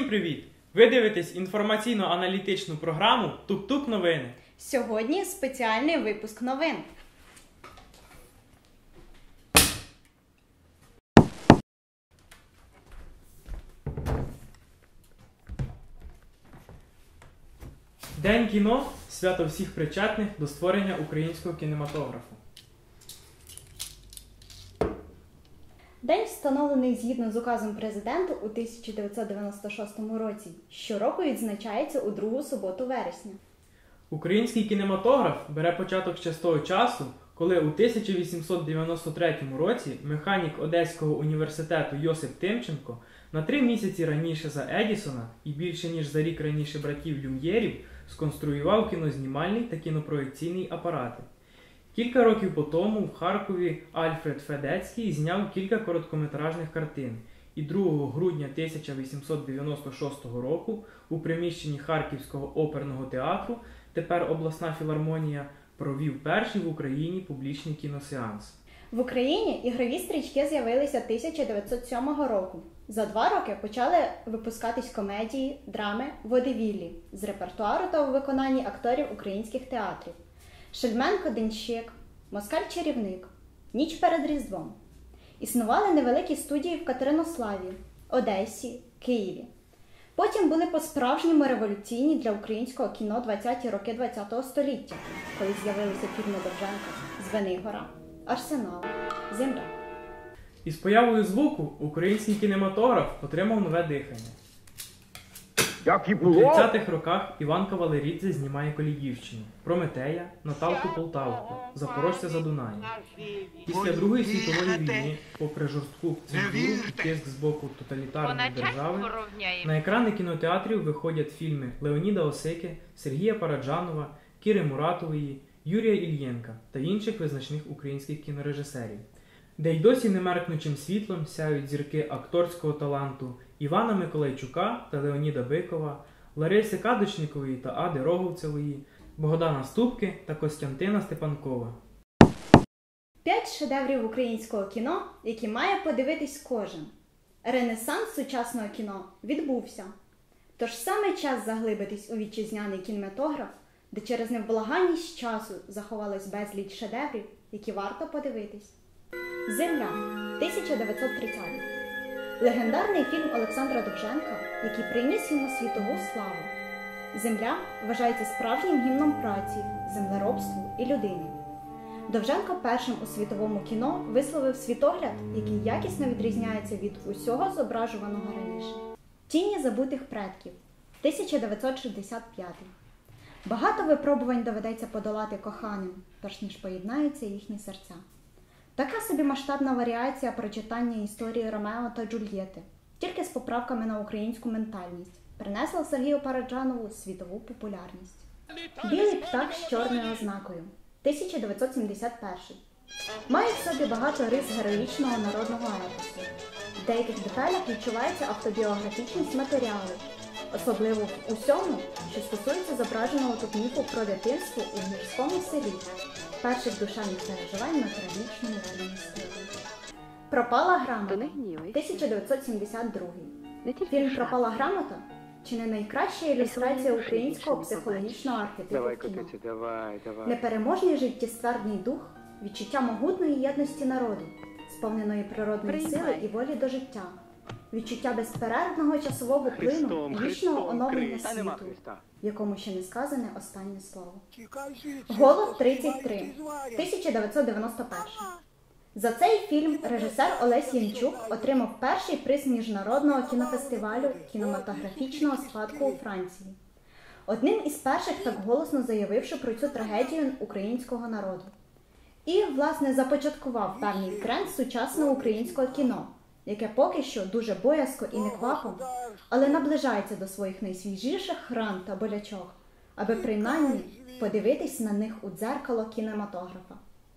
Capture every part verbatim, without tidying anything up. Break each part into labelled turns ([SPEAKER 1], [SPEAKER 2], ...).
[SPEAKER 1] привіт! Ви дивитесь інформаційно-аналітичну програму «Тук-тук новини».
[SPEAKER 2] Сьогодні спеціальний випуск новин.
[SPEAKER 1] День кіно – свято всіх причетних до створення українського кінематографу.
[SPEAKER 2] День встановлений згідно з указом президента у тисяча дев'ятсот дев'яносто шостому році. Щороку відзначається у другу суботу вересня.
[SPEAKER 1] Український кінематограф бере початок ще з того часу, коли у тисяча вісімсот дев'яносто третьому році механік Одеського університету Йосип Тимченко на три місяці раніше за Едісона і більше ніж за рік раніше братів Люм'єрів сконструював кінознімальний та кінопроєкційний апарати. Кілька років по тому в Харкові Альфред Федецький зняв кілька короткометражних картин і другого грудня тисяча вісімсот дев'яносто шостого року у приміщенні Харківського оперного театру, тепер обласна філармонія, провів перший в Україні публічний кіносеанс.
[SPEAKER 2] В Україні ігрові стрічки з'явилися тисяча дев'ятсот сьомого року. За два роки почали випускатись комедії, драми, водевіллі з репертуару та у виконанні акторів українських театрів. Шельменко-Денщик, Москаль-чарівник, Ніч перед Різдвом. Існували невеликі студії в Катеринославі, Одесі, Києві. Потім були по-справжньому революційні для українського кіно двадцяті роки ХХ століття, коли з'явилися фільми Довженка «Звенигора», «Арсенал», «Земля».
[SPEAKER 1] Із появою звуку український кінематограф отримав нове дихання.
[SPEAKER 3] Як і
[SPEAKER 1] У
[SPEAKER 3] було.
[SPEAKER 1] тридцятих роках Іван Кавалерідзе знімає Коліївщину, Прометея, Наталку Полтавку, Запорожця за Дунаєм. Після Другої світової війни, попри жорстку цензуру і тиск з боку тоталітарної держави, на екрани кінотеатрів виходять фільми Леоніда Осики, Сергія Параджанова, Кіри Муратової, Юрія Ільєнка та інших визначних українських кінорежисерів, де й досі немеркнучим світлом сяють зірки акторського таланту Івана Миколайчука та Леоніда Бикова, Лариси Кадочникової та Ади Роговцевої, Богдана Ступки та Костянтина Степанкова.
[SPEAKER 2] П'ять шедеврів українського кіно, які має подивитись кожен. Ренесанс сучасного кіно відбувся. Тож саме час заглибитись у вітчизняний кінематограф, де через невблаганність часу заховалось безліч шедеврів, які варто подивитись. «Земля» тисяча дев'ятсот тридцятий. Легендарний фільм Олександра Довженка, який приніс йому світову славу. «Земля» вважається справжнім гімном праці, землеробству і людини. Довженко першим у світовому кіно висловив світогляд, який якісно відрізняється від усього зображуваного раніше. «Тіні забутих предків» тисяча дев'ятсот шістдесят п'ятий. Багато випробувань доведеться подолати коханим, перш ніж поєднаються їхні серця. Така собі масштабна варіація прочитання історії Ромео та Джульєти, тільки з поправками на українську ментальність, принесла Сергію Параджанову світову популярність. «Білий птах з чорною ознакою» тисяча дев'ятсот сімдесят перший. Має в собі багато рис героїчного народного епосу. В деяких деталях відчувається автобіографічність матеріалу, особливо в усьому, що стосується зображеного тут міфу про дитинство у гірському селі, перших душевних переживань на трагічному рідному світі. «Пропала грамота» тисяча дев'ятсот сімдесят другий. Фільм «Пропала грамота» чи не найкраща ілюстрація українського психологічного архетипу в кіно. Непереможний життєствердний дух, відчуття могутної єдності народу, сповненої природної сили і волі до життя, відчуття безперервного часового плину і вічного оновлення світу, в якому ще не сказане останнє слово. «Голод тридцять три» тисяча дев'ятсот дев'яносто перший. За цей фільм режисер Олесь Янчук отримав перший приз Міжнародного кінофестивалю кінематографічного спадку у Франції. Одним із перших так голосно заявивши про цю трагедію українського народу. І, власне, започаткував певний тренд сучасного українського кіно, яке поки що дуже боязко і неквапом, але наближається до своїх найсвіжіших ран та болячок, аби принаймні подивитись на них у дзеркало кінематографа.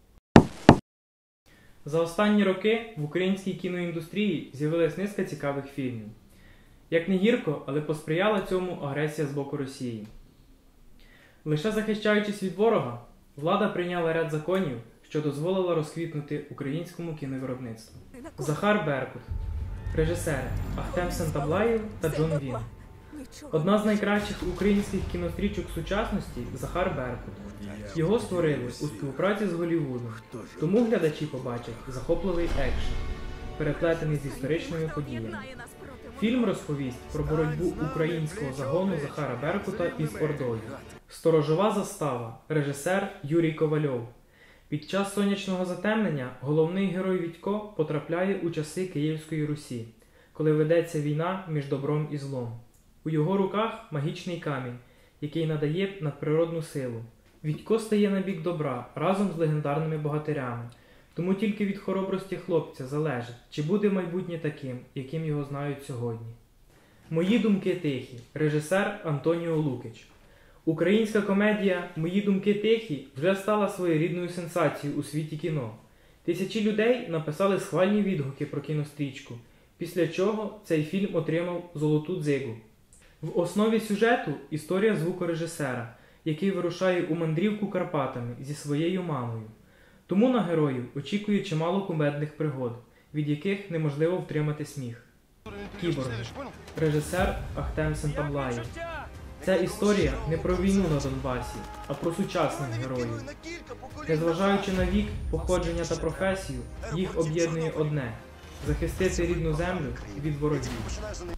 [SPEAKER 1] За останні роки в українській кіноіндустрії з'явилась низка цікавих фільмів. Як не гірко, але посприяла цьому агресія з боку Росії. Лише захищаючись від ворога, влада прийняла ряд законів, що дозволило розквітнути українському кіновиробництву. Захар Беркут, режисери Ахтем Сентаблаєв та Джон Він, Одна з найкращих українських кінострічок сучасності – Захар Беркут. Його створили у співпраці з Голлівудом, тому глядачі побачать захопливий екшен, переплетений з історичними подіями. Фільм розповість про боротьбу українського загону Захара Беркута із Ордою. Сторожова застава. Режисер Юрій Ковальов. Під час сонячного затемнення головний герой Вітько потрапляє у часи Київської Русі, коли ведеться війна між добром і злом. У його руках магічний камінь, який надає надприродну силу. Вітько стає на бік добра разом з легендарними богатирями. Тому тільки від хоробрості хлопця залежить, чи буде майбутнє таким, яким його знають сьогодні. Мої думки тихі. Режисер Антоніо Лукич. Українська комедія «Мої думки тихі» вже стала своєрідною сенсацією у світі кіно. Тисячі людей написали схвальні відгуки про кінострічку, після чого цей фільм отримав «Золоту дзигу». В основі сюжету – історія звукорежисера, який вирушає у мандрівку Карпатами зі своєю мамою. Тому на героїв очікує чимало кумедних пригод, від яких неможливо втримати сміх. Кіборги. Режисер Ахтем Сентаблаєв. Ця історія не про війну на Донбасі, а про сучасних героїв. Незважаючи на вік, походження та професію, їх об'єднує одне – захистити рідну землю від ворогів.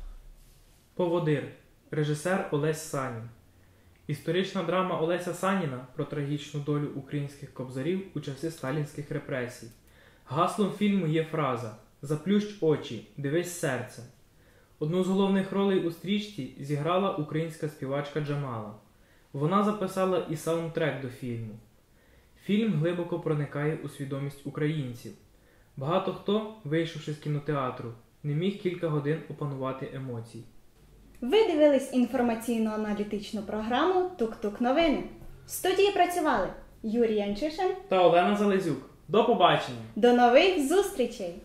[SPEAKER 1] Поводир. Режисер Олесь Санін. Історична драма Олеся Саніна про трагічну долю українських кобзарів у часи сталінських репресій. Гаслом фільму є фраза «Заплющ очі, дивись серцем». Одну з головних ролей у стрічці зіграла українська співачка Джамала. Вона записала і саундтрек до фільму. Фільм глибоко проникає у свідомість українців. Багато хто, вийшовши з кінотеатру, не міг кілька годин опанувати емоцій.
[SPEAKER 2] Ви дивились інформаційно-аналітичну програму «Тук-тук новини». В студії працювали Юрій Янчишин.
[SPEAKER 1] Та Олена Залезюк. До побачення!
[SPEAKER 2] До нових зустрічей!